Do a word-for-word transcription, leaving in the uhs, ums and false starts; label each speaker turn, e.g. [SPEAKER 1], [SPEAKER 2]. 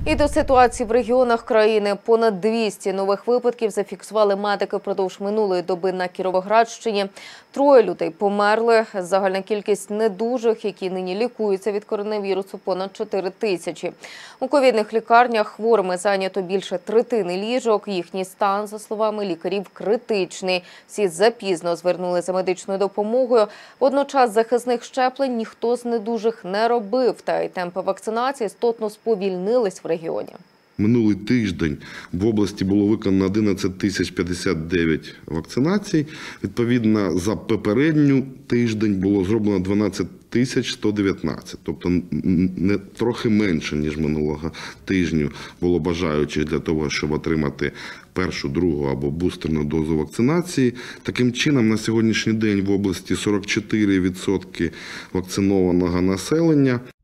[SPEAKER 1] І до ситуації в регіонах країни. Понад двісті нових випадків зафіксували медики впродовж минулої доби на Кіровоградщині. Троє людей померли. Загальна кількість недужих, які нині лікуються від коронавірусу, понад чотири тисячі. У ковідних лікарнях хворими зайнято більше третини ліжок. Їхній стан, за словами лікарів, критичний. Всі запізно звернули за медичною допомогою. Водночас захисних щеплень ніхто з недужих не робив. Та й темпи вакцинації істотно сповільнились в регіоні.
[SPEAKER 2] Минулий тиждень в області було виконано одинадцять тисяч п'ятдесят дев'ять вакцинацій. Відповідно, за попередній тиждень було зроблено дванадцять тисяч сто дев'ятнадцять. Тобто не трохи менше, ніж минулого тижня було бажаючих для того, щоб отримати першу, другу або бустерну дозу вакцинації. Таким чином, на сьогоднішній день в області сорок чотири відсотки вакцинованого населення.